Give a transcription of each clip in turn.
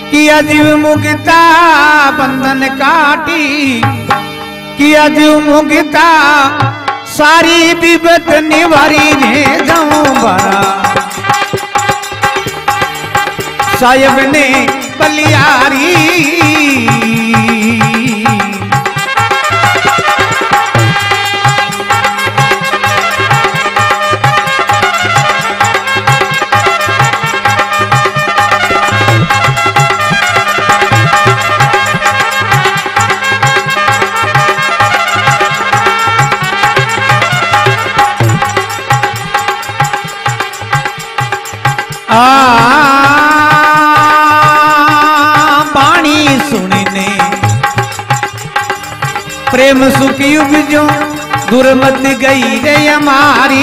किया जीव मुक्ता बंधन काटी, किया जीव मुक्ता सारी विपत निवारी ने जाऊं भरा। साहेब ने बलियारी बाणी सुनने प्रेम सुख युग जो दुर्मत गई रे हमारी।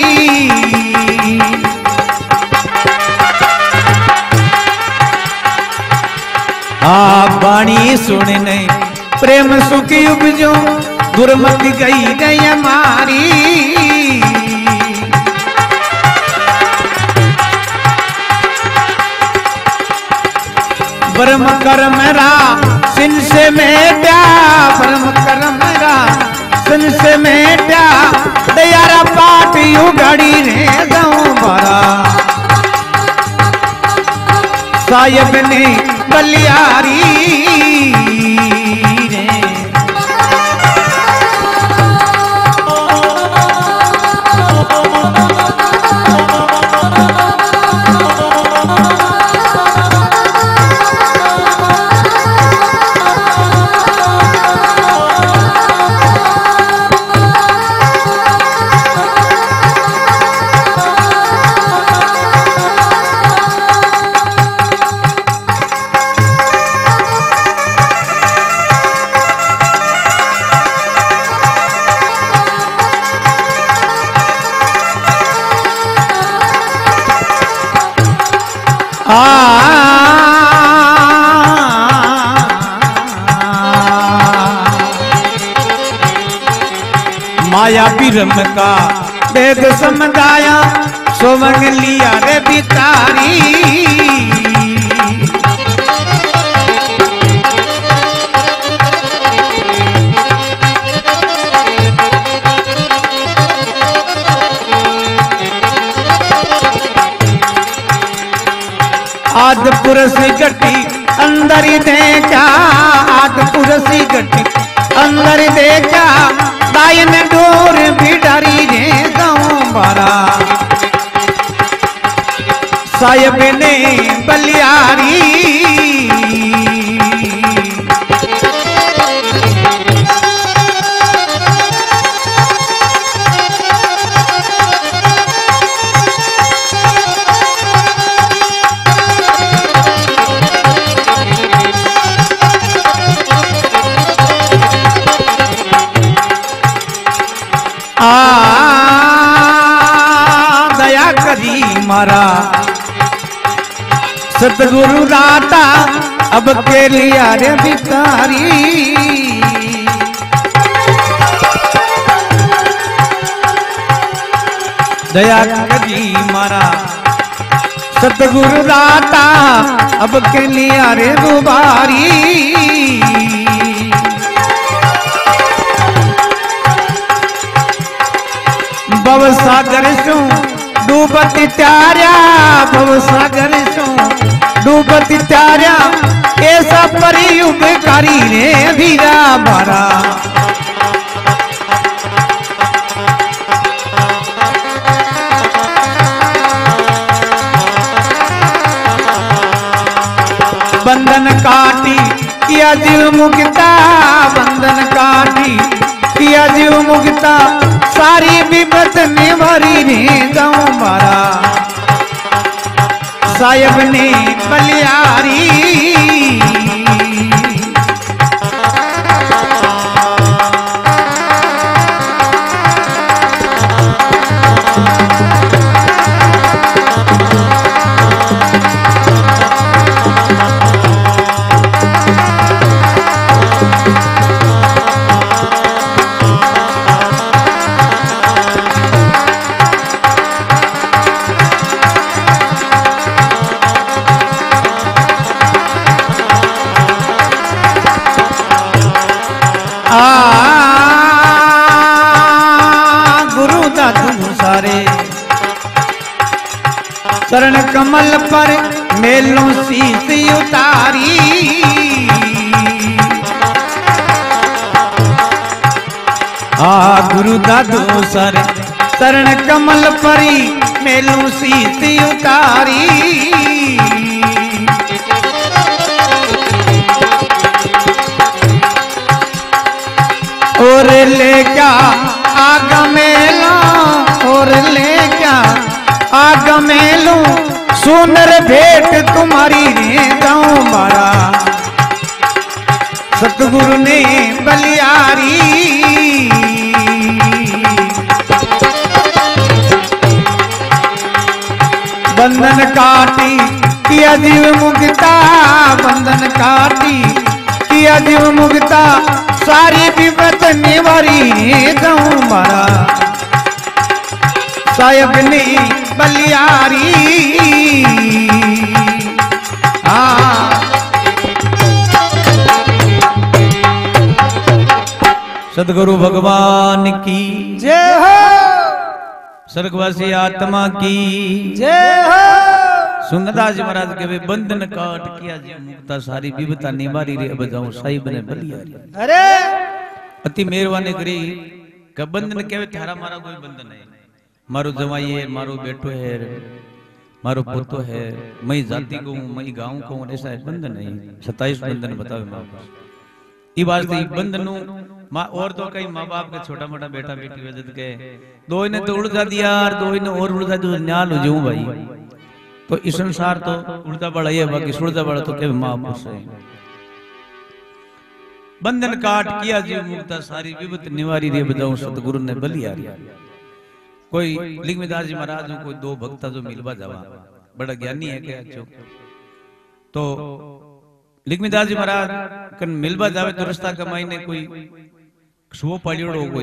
बाणी सुनने प्रेम सुख युग जो दुर्मत गई रे हमारी। ब्रह्म कर्म रा सिन से मेटा, ब्रह्म कर्म रा सिन से मेटा, दयारा पाठ यू घड़ी रे जाऊं भरा। साहेब ने बलियारी रे माया बिरम का वेद समझाया, सोमंग लिया रे बितारी। आद पुरसी गट्टी अंदर ही देखा, आद पुरसी गट्टी अंदर ही देखा, दायन डोर भी डरी रे जाऊं भरा। साहेब ने बलियारी दया करी मारा सतगुरु राता, अब के लिया रे भिखारी। दया करी मारा सतगुरु राता, अब के लिया रे दुबारी। भव सागर सो डूबती त्यारा, भव सागर सो डूबती त्यारा, ऐसा परी उपकारी रे भीरा भरा। बंधन काटी किया जीव मुक्ता, बंधन काटी किया जीव मुक्ता, सारी विपत निवारी रे जाऊं भरा। साहेब ने बलियारी चरण कमल पर मेलूं शीस उतारी। गुरु दादो सर चरण कमल परी मेलूं शीस उतारी। और ले क्या आग मेलो, और ले क्या आग मेलू सुंदर भेंट तुम्हारी रे गाँव मारा सतगुरु ने बलियारी। बंधन काटी किया जीव मुक्ता, बंधन काटी किया जीव मुक्ता सारी विपत निवारी गाँव मारा साहेब ने बलियारी। सदगुरु भगवान की जय हो, स्वर्गवासी आत्मा की जय हो। सुंदरदास जी महाराज के वे बंधन काट किया जी मुक्ता सारी विपता निवारी रे बजाऊं साहिब ने बलियारी। अरे अति मेहरबानी करी का बंधन केवे थारा मारा कोई बंधन है, मारो जवाई है, मारो बेटो है, मारो पुतो है, मई जाति को मई गांव को, ऐसा है बंधन नहीं। 27 बंधन बतावे मां ई वास्ते बंधन मां और तो कई माँ बाप के छोटा मोटा बेटा बेटी वजह के दो ने तो उड़ जा दिया और दो ने और उड़ जा दो न्याल हो जाऊं भाई। तो इस संसार तो उड़ता बड़ा है, बाकी सुड़ता बड़ा तो के मां पुरुष है। बंधन काट किया जीव मुक्ता सारी विपत निवारी रे बजाऊं सतगुरु ने बलियारी। कोई लिंगदास जी महाराज कोई दो भक्ता जो मिलवा जावा बड़ा ज्ञानी है क्या चो, तो लिंगदास जी महाराज कन मिलवा जावे तो रास्ता कमाई ने कोई सुओ पड़ियोड़ो कोई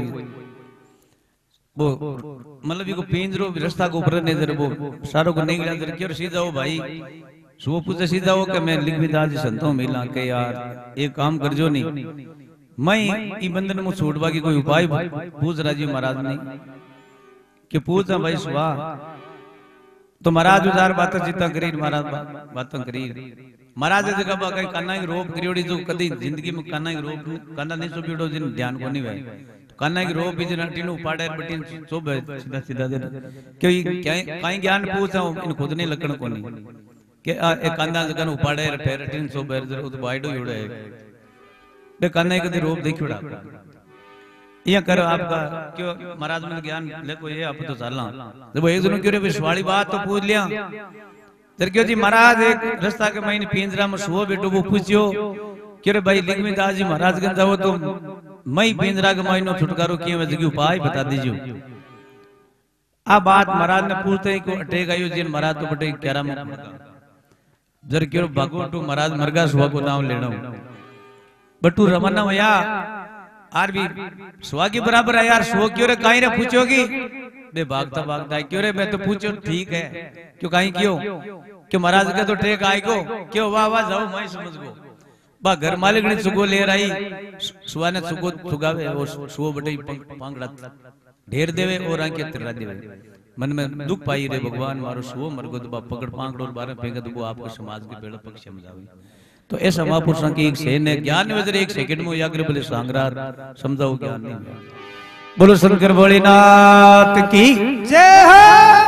वो मतलब को पिंजरो रास्ता को ऊपर नजर वो सारों को नहीं नजर क्यों सीधा हो भाई सुओ पूछे सीधा हो कि मैं लिंगदास जी संतों मिला के यार एक काम कर जो नहीं मैं ई बंधन में छूटवा की कोई उपाय पूछ राजी महाराज ने कि पूछा भाई सुबह तो महाराज उदार बात जितना करी महाराज बात करी महाराज जगह कहीं कान्ना की रोप करियोड़ी जो कदी जिंदगी में कान्ना की रोप कान्ना नहीं सोपियोड़ो जिन ध्यान को नहीं वे कान्ना की रोप बिजन टीनु पाड़े बटिन सोबे सीधा सीधा दे क्यों कहीं ज्ञान पूछा इन खुद नहीं लकण को नहीं कि एक कान्ना जगह उपाड़े ठहर टीन सोबे उत बाइडो योड़े बे कान्ना कदी रोप देखियोड़ा ये करो आपका क्यों महाराज में ज्ञान लेको ये आप तो चलना जब एक दिन क्यों रे विश्वाली बात तो पूछ लिया जर क्यों जी महाराज एक रास्ता के महीने पिंजरा में सुओ बेटो वो पूछियो क्यों रे भाई लिंगदास जी महाराज के जाओ तो मई पिंजरा के महीनों छुटकारो किए वजह की उपाय बता दीजिए। आ बात महाराज ने पूछते ही को अटेक आयो जिन महाराज तो बटे क्यारा में जर क्यों भागो तो महाराज मरगा सुआ को नाम लेना बटू रवाना भैया आर भी सुआ के बराबर है यार सो क्यों रे काई रे पूछोगी बे भागता भागता क्यों रे मैं तो पूछो ठीक है क्यों काई क्यों महाराज का तो टेक आए को क्यों वाह वाह जाओ मैं समझ गो बा घर मालिक ने सुगो ले रही सुआ ने सुगो सुगावे वो सुओ बटे पांगड़ा ढेर देवे और आंके तिरा देवे मन में दुख पाई रे भगवान मारो सुओ मरगो तो बा पकड़ पांगड़ और बारे फेंके तो वो आपको समाज के बेड़ा पक्ष समझावे। तो ऐसा महापुरुषों की एक सेन है ज्ञान वजह एक सेकंड में याग्र बोले सांगरार समझाओ ज्ञान नहीं। बोलो शंकर भोलेनाथ की जय हो।